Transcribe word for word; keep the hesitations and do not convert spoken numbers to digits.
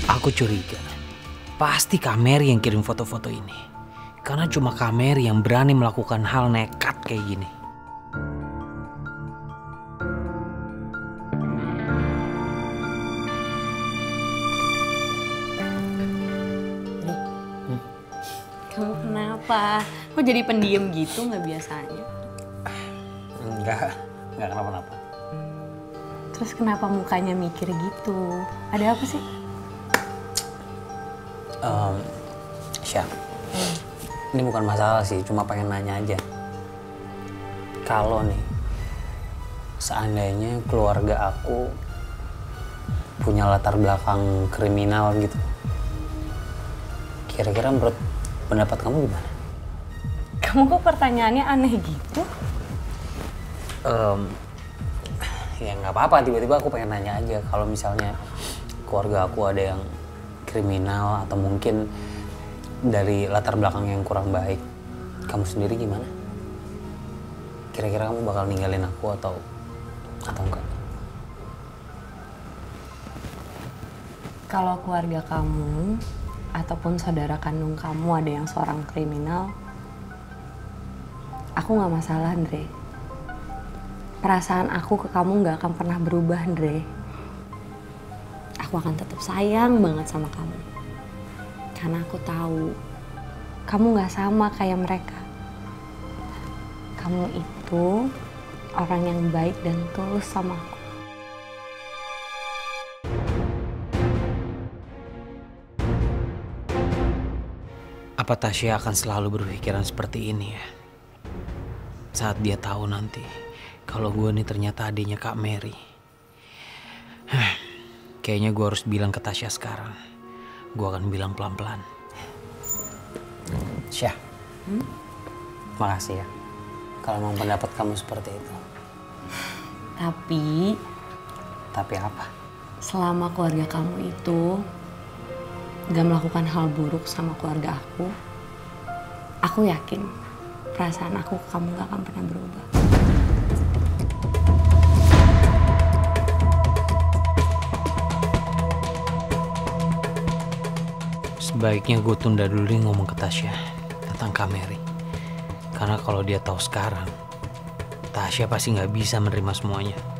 Aku curiga, pasti Kak Mary yang kirim foto-foto ini. Karena cuma Kak Mary yang berani melakukan hal nekat kayak gini. Hmm? Kamu kenapa? Kok jadi pendiam gitu nggak biasanya? Enggak, enggak kenapa-napa. Terus kenapa mukanya mikir gitu? Ada apa sih? Um, Syah, hmm. Ini bukan masalah sih, cuma pengen nanya aja. Kalau nih, seandainya keluarga aku punya latar belakang kriminal gitu, kira-kira menurut pendapat kamu gimana? Kamu kok pertanyaannya aneh gitu? Um, ya nggak apa-apa, tiba-tiba aku pengen nanya aja. Kalau misalnya keluarga aku ada yang kriminal atau mungkin dari latar belakang yang kurang baik, kamu sendiri gimana? Kira-kira kamu bakal ninggalin aku atau atau enggak? Kalau keluarga kamu ataupun saudara kandung kamu ada yang seorang kriminal, aku nggak masalah, Andre. Perasaan aku ke kamu nggak akan pernah berubah, Andre. Aku akan tetap sayang banget sama kamu. Karena aku tahu kamu nggak sama kayak mereka. Kamu itu orang yang baik dan tulus sama aku. Apa Tasya akan selalu berpikiran seperti ini ya? Saat dia tahu nanti kalau gue nih ternyata adiknya Kak Mary. Kayaknya gue harus bilang ke Tasya sekarang. Gue akan bilang pelan-pelan. Syah, hmm? Makasih ya. Kalau memang pendapat kamu seperti itu. Tapi... Tapi apa? Selama keluarga kamu itu gak melakukan hal buruk sama keluarga aku, aku yakin perasaan aku ke kamu gak akan pernah berubah. Sebaiknya gue tunda dulu nih ngomong ke Tasya tentang Kak Mary. Karena kalau dia tahu sekarang, Tasya pasti nggak bisa menerima semuanya.